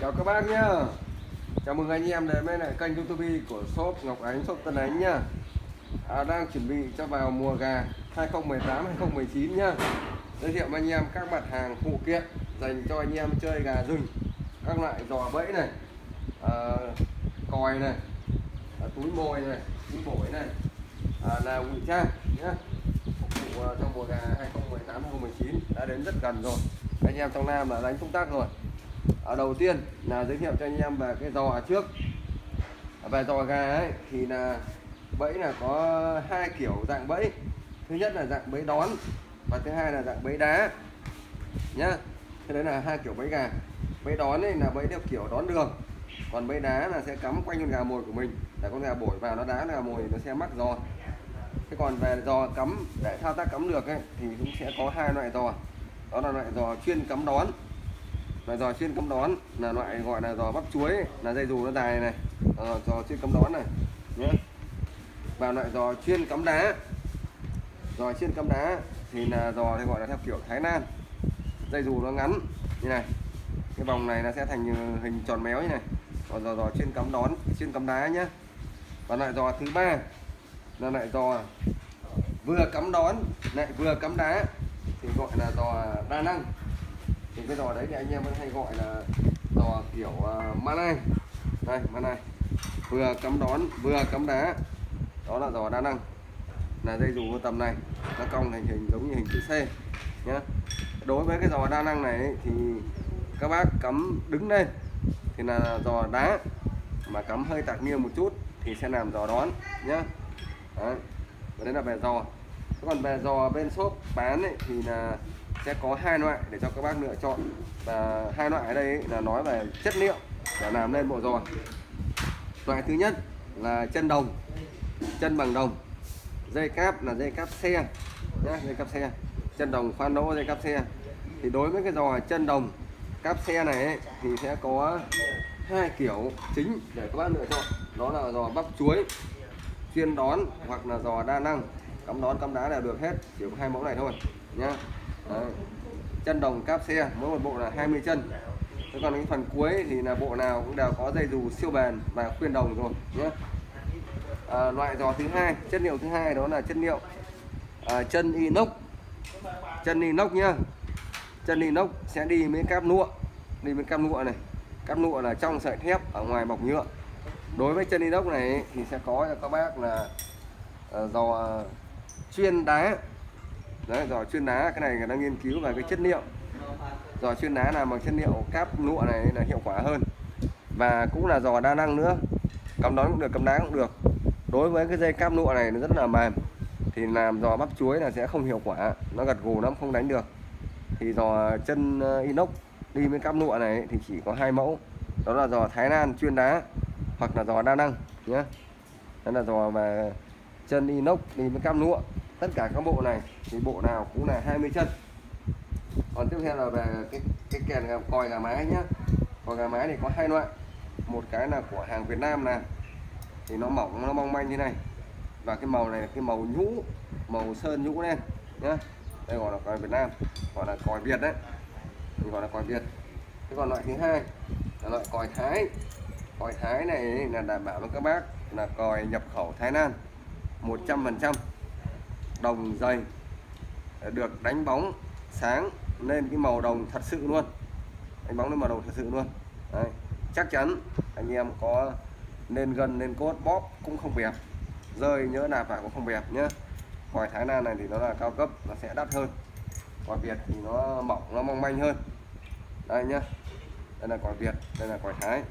Chào các bác nhá. Chào mừng anh em đến với lại kênh YouTube của shop Ngọc Ánh, shop Tân Ánh nhá. Đang chuẩn bị cho vào mùa gà 2018 2019 nhá. Giới thiệu với anh em các mặt hàng phụ kiện dành cho anh em chơi gà rừng, các loại giò bẫy này, còi này, túi mồi này, túi bổi này, là ngụy trang nhá. Phục vụ trong mùa gà 2018 2019 đã đến rất gần rồi. Anh em trong Nam là đánh công tác rồi. Đầu tiên là giới thiệu cho anh em về cái giò trước. Về giò gà ấy thì là bẫy là có hai kiểu dạng bẫy. Thứ nhất là dạng bẫy đón và thứ hai là dạng bẫy đá nhá. Thế đấy là hai kiểu bẫy gà. Bẫy đón ấy là bẫy theo kiểu đón đường, còn bẫy đá là sẽ cắm quanh con gà mồi của mình để con gà bổi vào nó đá gà mồi nó sẽ mắc giò. Thế còn về giò cắm để thao tác cắm được ấy thì cũng sẽ có hai loại giò. Đó là loại giò chuyên cắm đón. Loại giò chuyên cắm đón là loại gọi là giò bắp chuối ấy, là dây dù nó dài này, giò chuyên cắm đón này nhé. Và loại giò chuyên cắm đá. Giò chuyên cắm đá thì là giò thì gọi là theo kiểu Thái Lan, dây dù nó ngắn như này, cái vòng này nó sẽ thành hình tròn méo như này. Còn giò chuyên cắm đón, chuyên cắm đá nhé. Và loại giò thứ ba là loại giò vừa cắm đón lại vừa cắm đá thì gọi là giò đa năng. Thì cái giò đấy thì anh em vẫn hay gọi là giò kiểu Malay. Đây, Malay vừa cắm đón vừa cắm đá, đó là giò đa năng, là dây dù tầm này nó cong thành hình giống như hình chữ C nhé. Đối với cái giò đa năng này thì các bác cắm đứng lên thì là giò đá, mà cắm hơi tạc nghiêng một chút thì sẽ làm giò đón nhé. Đấy. Và đấy là về giò. Còn về giò bên shop bán ấy, thì là sẽ có hai loại để cho các bác lựa chọn. Và hai loại ở đây ấy, là nói về chất liệu để làm lên bộ giò. Loại thứ nhất là chân đồng, chân bằng đồng, dây cáp là dây cáp xe nhá, dây cáp xe, chân đồng khoan lỗ dây cáp xe. Thì đối với cái giò chân đồng cáp xe này ấy, thì sẽ có hai kiểu chính để các bác lựa chọn. Đó là giò bắp chuối chuyên đón hoặc là giò đa năng cắm đón cắm đá là được hết, chỉ có hai mẫu này thôi nhá. Đấy. Chân đồng cáp xe mỗi một bộ là 20 chân. Thế còn cái phần cuối thì là bộ nào cũng đều có dây dù siêu bền và khuyên đồng rồi nhé. Loại giò thứ hai, chất liệu thứ hai đó là chất liệu chân inox. Chân inox nhá. Chân inox sẽ đi với cáp nụa, đi với cáp nụa này. Cáp nụa là trong sợi thép, ở ngoài bọc nhựa. Đối với chân inox này thì sẽ có cho các bác là giò chuyên đá. Đấy, giò chuyên đá, cái này người ta nghiên cứu về cái chất liệu. Giò chuyên đá làm bằng chất liệu cáp nụa này là hiệu quả hơn. Và cũng là giò đa năng nữa, cắm đón cũng được, cắm đá cũng được. Đối với cái dây cáp nụa này nó rất là mềm thì làm giò bắp chuối là sẽ không hiệu quả, nó gật gù lắm, không đánh được. Thì giò chân inox đi với cáp nụa này thì chỉ có hai mẫu, đó là giò Thái Lan chuyên đá hoặc là giò đa năng nhé. Đó là giò về chân inox đi với cáp nụa. Tất cả các bộ này thì bộ nào cũng là 20 chân. Còn tiếp theo là về cái kèn còi gà mái nhá. Còi gà mái thì có hai loại. Một cái là của hàng Việt Nam này thì nó mỏng, nó mong manh như này, và cái màu này là cái màu nhũ, màu sơn nhũ lên nhá. Đây gọi là còi Việt Nam, gọi là còi Việt đấy, mình gọi là còi Việt. Thế còn loại thứ hai là loại còi Thái. Còi Thái này là đảm bảo với các bác là còi nhập khẩu Thái Lan 100%, đồng dày, được đánh bóng sáng lên cái màu đồng thật sự luôn, đánh bóng lên màu đồng thật sự luôn. Đấy. Chắc chắn anh em có lên gân lên cốt bóp cũng không bẹp, rơi nhớ nạp vào cũng không bẹp nhé. Còi Thái Lan này thì nó là cao cấp, nó sẽ đắt hơn. Còi Việt thì nó mỏng, nó mong manh hơn. Đây nhá, đây là còi Việt, đây là còi Thái.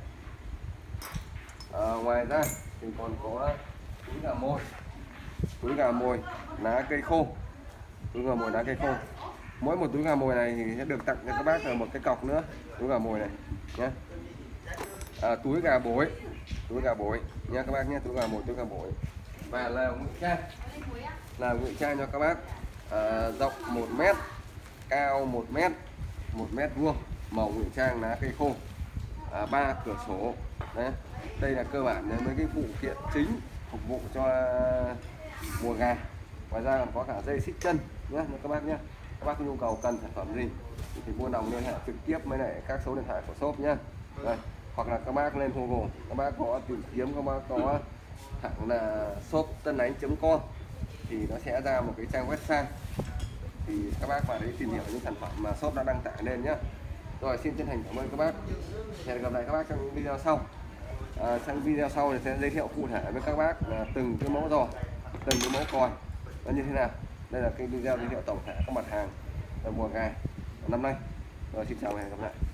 Ngoài ra thì còn có túi gà mồi, túi gà mồi lá cây khô, túi gà mồi lá cây khô. Mỗi một túi gà mồi này thì sẽ được tặng cho các bác là một cái cọc nữa, túi gà mồi này nhé. Túi gà bổi, túi gà bổi nha các bác nhé, túi gà mồi, túi gà bổi. Và là ngụy trang, là ngụy trang cho các bác. Rộng 1 mét, cao 1 mét, 1 mét vuông, màu ngụy trang lá cây khô, 3 cửa sổ. Đấy. Đây là cơ bản với cái phụ kiện chính phục vụ cho mùa gà. Ngoài ra còn có cả dây xích chân nhé các bác nhé. Các bác nhu cầu cần sản phẩm gì thì vui lòng liên hệ trực tiếp với lại các số điện thoại của shop nhé. Đây, hoặc là các bác lên Google, các bác có tìm kiếm, các bác có hẳn là shoptânánh.com thì nó sẽ ra một cái trang website, thì các bác vào đấy tìm hiểu những sản phẩm mà shop đã đăng tải lên nhá. Rồi, xin chân thành cảm ơn các bác. Hẹn gặp lại các bác trong video sau. Sang video sau thì sẽ giới thiệu cụ thể với các bác là từng cái mẫu giò, từng cái mẫu còi nó như thế nào. Đây là cái video giới thiệu tổng thể các mặt hàng mùa gà năm nay. Rồi, xin chào và hẹn gặp lại.